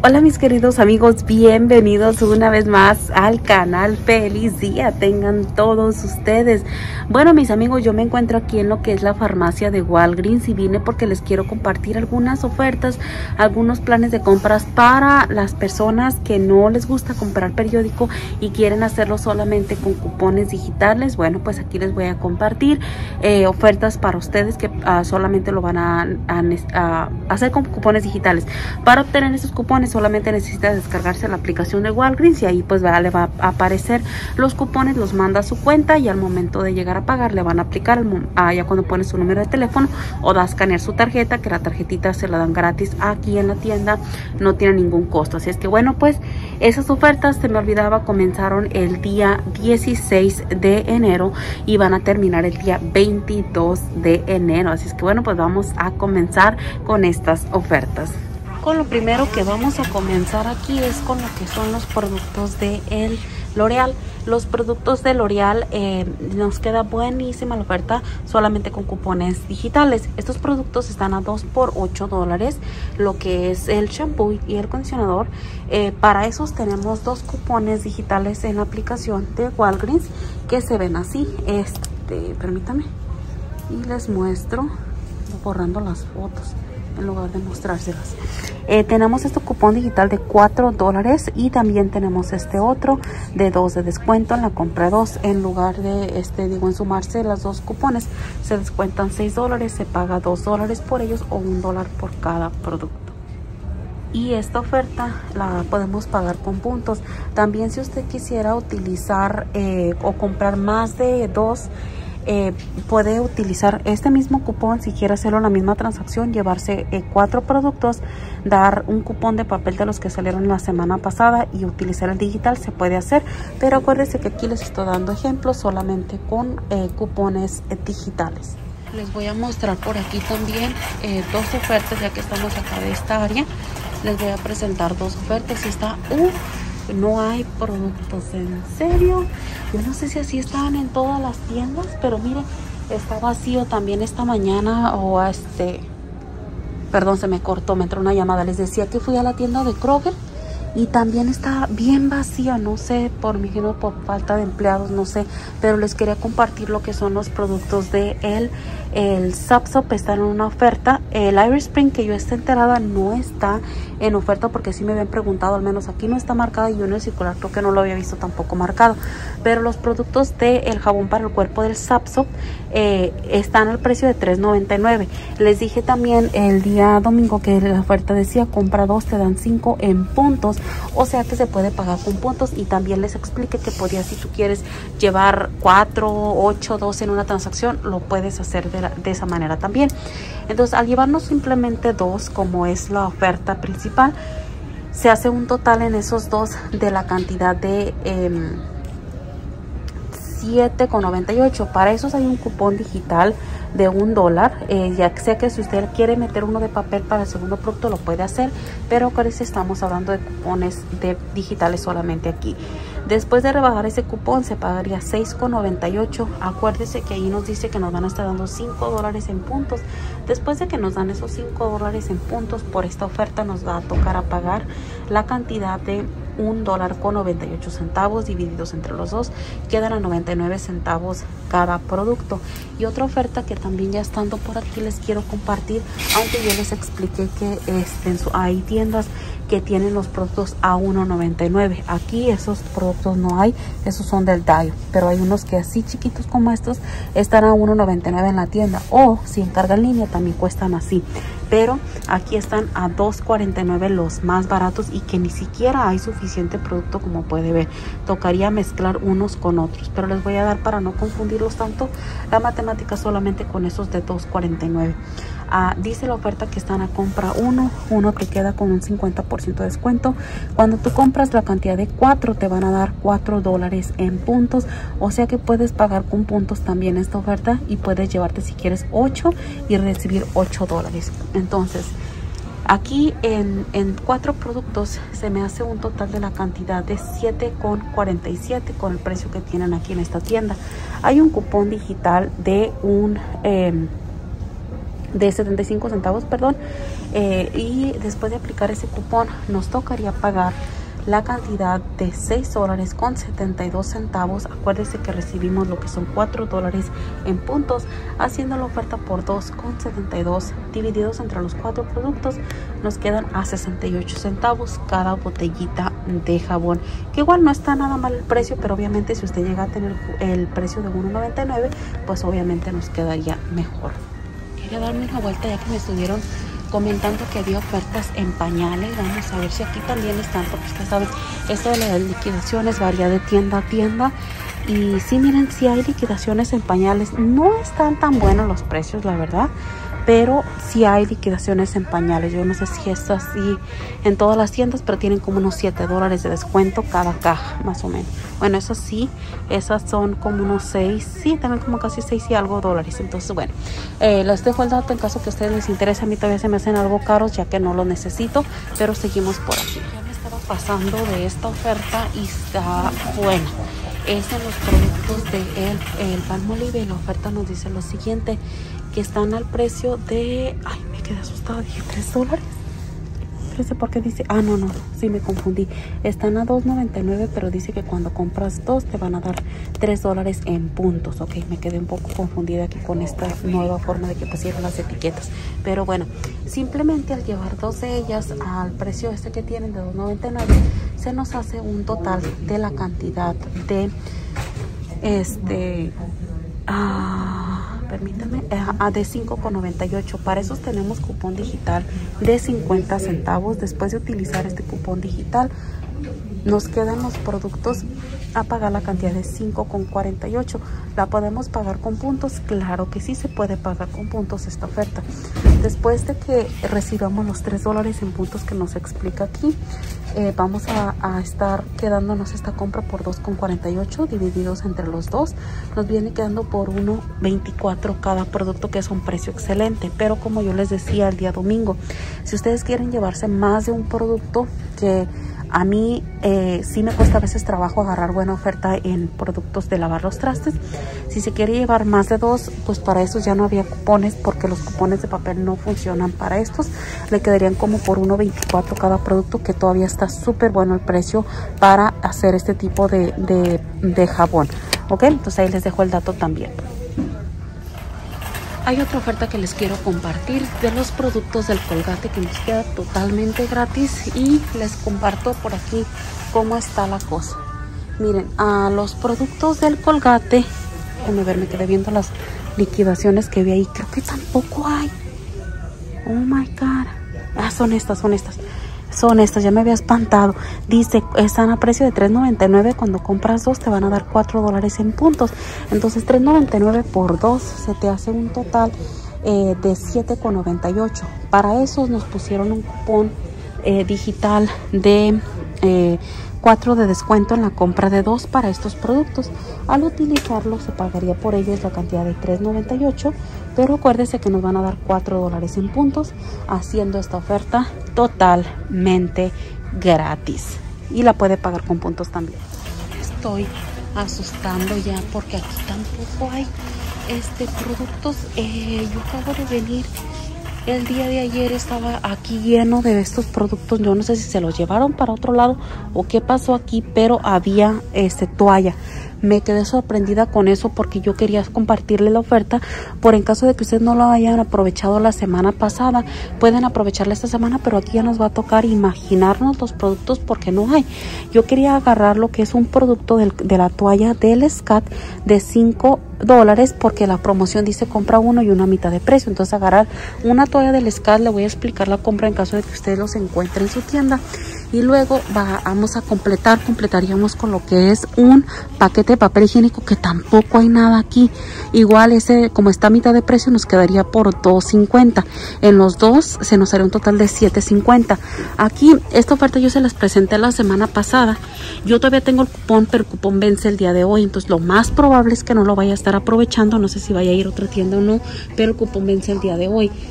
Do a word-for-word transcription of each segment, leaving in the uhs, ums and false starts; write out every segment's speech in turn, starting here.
Hola mis queridos amigos, bienvenidos una vez más al canal. Feliz día tengan todos ustedes. Bueno mis amigos, yo me encuentro aquí en lo que es la farmacia de Walgreens y vine porque les quiero compartir algunas ofertas, algunos planes de compras para las personas que no les gusta comprar periódico y quieren hacerlo solamente con cupones digitales. Bueno, pues aquí les voy a compartir eh, ofertas para ustedes que uh, solamente lo van a, a, a hacer con cupones digitales. Para obtener esos cupones solamente necesita descargarse la aplicación de Walgreens y ahí pues va, le va a aparecer los cupones, los manda a su cuenta y al momento de llegar a pagar le van a aplicar ah, ya cuando pone su número de teléfono o da a escanear su tarjeta, que la tarjetita se la dan gratis aquí en la tienda, no tiene ningún costo. Así es que bueno, pues esas ofertas, se me olvidaba, comenzaron el día dieciséis de enero y van a terminar el día veintidós de enero. Así es que bueno, pues vamos a comenzar con estas ofertas. Con lo primero que vamos a comenzar aquí es con lo que son los productos de el L'Oreal. Los productos de L'Oreal eh, nos queda buenísima la oferta solamente con cupones digitales. Estos productos están a dos por ocho dólares, lo que es el shampoo y el acondicionador. Eh, para esos tenemos dos cupones digitales en la aplicación de Walgreens que se ven así. Este, permítame y les muestro borrando las fotos en lugar de mostrárselas. Eh, tenemos este cupón digital de cuatro dólares y también tenemos este otro de dos de descuento en la compra dos. En lugar de este, digo, en sumarse las dos cupones, se descuentan seis dólares, se paga dos dólares por ellos o un dólar por cada producto. Y esta oferta la podemos pagar con puntos. También si usted quisiera utilizar eh, o comprar más de dos, Eh, puede utilizar este mismo cupón si quiere hacerlo en la misma transacción, llevarse eh, cuatro productos, dar un cupón de papel de los que salieron la semana pasada y utilizar el digital. Se puede hacer, pero acuérdense que aquí les estoy dando ejemplos solamente con eh, cupones eh, digitales. Les voy a mostrar por aquí también eh, dos ofertas, ya que estamos acá de esta área. Les voy a presentar dos ofertas y está uff, no hay productos, en serio. Yo no sé si así estaban en todas las tiendas, pero miren, está vacío también esta mañana. O este, perdón, se me cortó, me entró una llamada. Les decía que fui a la tienda de Kroger y también está bien vacía, no sé, por mi género, por falta de empleados, no sé, pero les quería compartir lo que son los productos de el el Sapsop. Está en una oferta. El Irish Spring, que yo esté enterada, no está en oferta porque sí me habían preguntado, al menos aquí no está marcada y yo en el circular creo que no lo había visto tampoco marcado. Pero los productos de el jabón para el cuerpo del Sapsop eh, están al precio de tres noventa y nueve. Les dije también el día domingo que la oferta decía compra dos, te dan cinco en puntos, o sea que se puede pagar con puntos. Y también les expliqué que podías, si tú quieres llevar cuatro, ocho, doce en una transacción, lo puedes hacer de, la, de esa manera también. Entonces, al llevarnos simplemente dos, como es la oferta principal, se hace un total en esos dos de la cantidad de eh, siete con noventa y ocho. Para esos hay un cupón digital de un dólar. Eh, ya sea que si usted quiere meter uno de papel para el segundo producto, lo puede hacer, pero parece estamos hablando de cupones de digitales solamente aquí. Después de rebajar ese cupón se pagaría seis con noventa y ocho. Acuérdese que ahí nos dice que nos van a estar dando cinco dólares en puntos. Después de que nos dan esos cinco dólares en puntos por esta oferta, nos va a tocar a pagar la cantidad de un dólar con noventa y ocho centavos divididos entre los dos, quedan a noventa y nueve centavos cada producto. Y otra oferta que también ya estando por aquí les quiero compartir, aunque yo les expliqué que este, hay tiendas que tienen los productos a uno noventa y nueve. Aquí esos productos no hay, esos son del Dial, pero hay unos que así chiquitos como estos están a uno noventa y nueve en la tienda, o si encarga en línea también cuestan así, pero aquí están a dos cuarenta y nueve los más baratos y que ni siquiera hay suficiente producto, como puede ver. Tocaría mezclar unos con otros, pero les voy a dar, para no confundirlos tanto, la matemática solamente con esos de dos cuarenta y nueve. Ah, dice la oferta que están a compra uno, uno te queda con un cincuenta por ciento de descuento. Cuando tú compras la cantidad de cuatro, te van a dar cuatro dólares en puntos, o sea que puedes pagar con puntos también esta oferta y puedes llevarte si quieres ocho y recibir ocho dólares. Entonces aquí en, en cuatro productos se me hace un total de la cantidad de siete con cuarenta y siete con el precio que tienen aquí en esta tienda. Hay un cupón digital de un eh, de setenta y cinco centavos, perdón. Eh, y después de aplicar ese cupón nos tocaría pagar la cantidad de seis dólares con setenta y dos centavos. Acuérdense que recibimos lo que son cuatro dólares en puntos. Haciendo la oferta por dos con setenta y dos divididos entre los cuatro productos, nos quedan a sesenta y ocho centavos cada botellita de jabón, que igual no está nada mal el precio, pero obviamente si usted llega a tener el precio de uno noventa y nueve, pues obviamente nos quedaría mejor. Quería darme una vuelta ya que me estuvieron comentando que había ofertas en pañales. Vamos a ver si aquí también están, porque usted sabe, esto de las liquidaciones varía de tienda a tienda. Y sí, miren, sí hay liquidaciones en pañales. No están tan buenos los precios, la verdad, pero sí hay liquidaciones en pañales. Yo no sé si es así en todas las tiendas, pero tienen como unos siete dólares de descuento cada caja, más o menos. Bueno, esas sí, esas son como unos seis, sí, también como casi seis y algo dólares. Entonces, bueno, eh, les dejo el dato en caso que a ustedes les interese. A mí todavía se me hacen algo caros, ya que no los necesito, pero seguimos por aquí. Ya me estaba pasando de esta oferta y está buena. Es en los productos de el, el Palmolive, y la oferta nos dice lo siguiente, que están al precio de, ay, me quedé asustada, dije tres dólares. No sé por qué dice, ah, no, no, sí me confundí. Están a dos noventa y nueve, pero dice que cuando compras dos te van a dar tres dólares en puntos. Ok, me quedé un poco confundida aquí con esta nueva forma de que pusieron las etiquetas. Pero bueno, simplemente al llevar dos de ellas al precio este que tienen de dos noventa y nueve, se nos hace un total de la cantidad de, este, ah... permítame, uh, de cinco con noventa y ocho. Para esos tenemos cupón digital de cincuenta centavos. Después de utilizar este cupón digital, nos quedan los productos a pagar la cantidad de cinco con cuarenta y ocho. ¿La podemos pagar con puntos? Claro que sí se puede pagar con puntos esta oferta. Después de que recibamos los tres dólares en puntos que nos explica aquí, eh, vamos a, a estar quedándonos esta compra por dos con cuarenta y ocho divididos entre los dos. Nos viene quedando por uno veinticuatro cada producto, que es un precio excelente. Pero como yo les decía el día domingo, si ustedes quieren llevarse más de un producto, que a mí eh, sí me cuesta a veces trabajo agarrar buena oferta en productos de lavar los trastes. Si se quiere llevar más de dos, pues para eso ya no había cupones, porque los cupones de papel no funcionan para estos. Le quedarían como por uno veinticuatro cada producto, que todavía está súper bueno el precio para hacer este tipo de, de, de jabón. Ok, entonces ahí les dejo el dato también. Hay otra oferta que les quiero compartir de los productos del Colgate, que nos queda totalmente gratis, y les comparto por aquí cómo está la cosa. Miren, a los productos del Colgate, déjenme ver, me quedé viendo las liquidaciones que vi ahí, creo que tampoco hay. Oh my god. Ah, son estas, son estas. Son estas, ya me había espantado. Dice, están a precio de tres noventa y nueve. Cuando compras dos te van a dar cuatro dólares en puntos. Entonces tres noventa y nueve por dos se te hace un total eh, de siete con noventa y ocho. Para esos nos pusieron un cupón eh, digital de eh, cuatro de descuento en la compra de dos para estos productos. Al utilizarlo se pagaría por ellos la cantidad de tres noventa y ocho, pero acuérdese que nos van a dar cuatro dólares en puntos, haciendo esta oferta totalmente gratis, y la puede pagar con puntos también. Estoy asustando ya porque aquí tampoco hay este productos. eh, yo acabo de venir el día de ayer, estaba aquí lleno de estos productos. Yo no sé si se los llevaron para otro lado o qué pasó aquí, pero había este toalla. Me quedé sorprendida con eso, porque yo quería compartirle la oferta, por en caso de que ustedes no lo hayan aprovechado la semana pasada, pueden aprovecharla esta semana, pero aquí ya nos va a tocar imaginarnos los productos porque no hay. Yo quería agarrar lo que es un producto del, de la toalla del Scat de cinco dólares, porque la promoción dice compra uno y una a mitad de precio. Entonces agarrar una toalla del Scat, le voy a explicar la compra en caso de que ustedes los encuentren en su tienda, y luego va, vamos a completar, completaríamos con lo que es un paquete de papel higiénico, que tampoco hay nada aquí. Igual ese, como está a mitad de precio, nos quedaría por dos cincuenta. En los dos se nos haría un total de siete cincuenta. Aquí esta oferta yo se las presenté la semana pasada. Yo todavía tengo el cupón, pero el cupón vence el día de hoy, entonces lo más probable es que no lo vaya a estar aprovechando. No sé si vaya a ir a otra tienda o no, pero el cupón vence el día de hoy.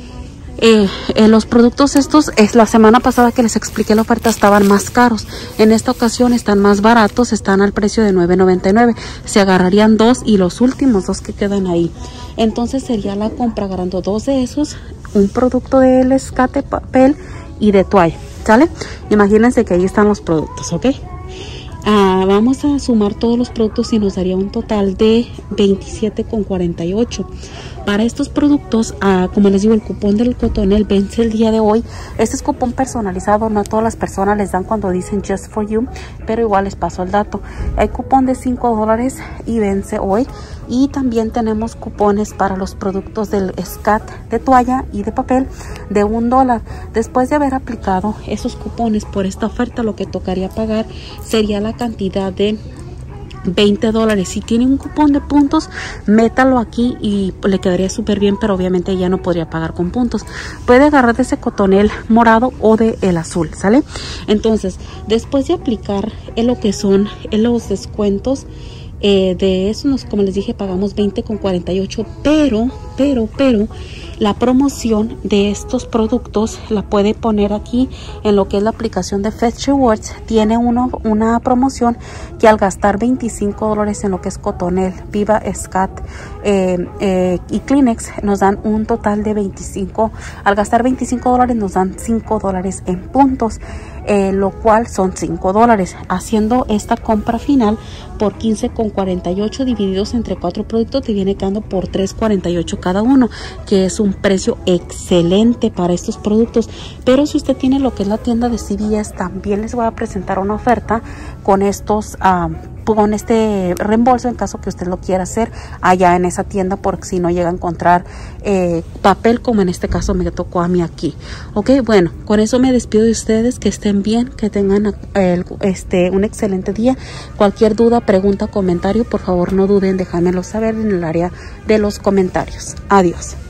Eh, eh, los productos estos, es la semana pasada que les expliqué la oferta, estaban más caros. En esta ocasión están más baratos, están al precio de nueve noventa y nueve. Se agarrarían dos y los últimos dos que quedan ahí. Entonces sería la compra agarrando dos de esos, un producto de Escate papel y de toalla, ¿sale? Imagínense que ahí están los productos, ¿ok? Ah, vamos a sumar todos los productos y nos daría un total de veintisiete con cuarenta y ocho. Para estos productos, ah, como les digo, el cupón del Cotonel vence el día de hoy. Este es cupón personalizado, no a todas las personas les dan cuando dicen just for you, pero igual les paso el dato. Hay cupón de cinco dólares y vence hoy. Y también tenemos cupones para los productos del Scat de toalla y de papel de un dólar. Después de haber aplicado esos cupones por esta oferta, lo que tocaría pagar sería la cantidad de veinte dólares. Si tiene un cupón de puntos, métalo aquí y le quedaría súper bien, pero obviamente ya no podría pagar con puntos. Puede agarrar de ese Cotonel morado o de el azul, ¿sale? Entonces, después de aplicar en lo que son en los descuentos, Eh, de eso, nos, como les dije, pagamos veinte con cuarenta y ocho, pero, pero, pero, la promoción de estos productos la puede poner aquí en lo que es la aplicación de Fetch Rewards. Tiene uno, una promoción que al gastar veinticinco dólares en lo que es Cotonel, Viva, Scat eh, eh, y Kleenex, nos dan un total de veinticinco. Al gastar veinticinco dólares nos dan cinco dólares en puntos. Eh, lo cual son cinco dólares, haciendo esta compra final por quince con cuarenta y ocho divididos entre cuatro productos te viene quedando por tres cuarenta y ocho cada uno, que es un precio excelente para estos productos. Pero si usted tiene lo que es la tienda de C V S, también les voy a presentar una oferta con estos um, con este reembolso en caso que usted lo quiera hacer allá en esa tienda, porque si no llega a encontrar eh, papel, como en este caso me tocó a mí aquí. Ok, bueno, con eso me despido de ustedes, que estén bien, que tengan el, este un excelente día. Cualquier duda, pregunta, comentario, por favor no duden en dejármelo saber en el área de los comentarios. Adiós.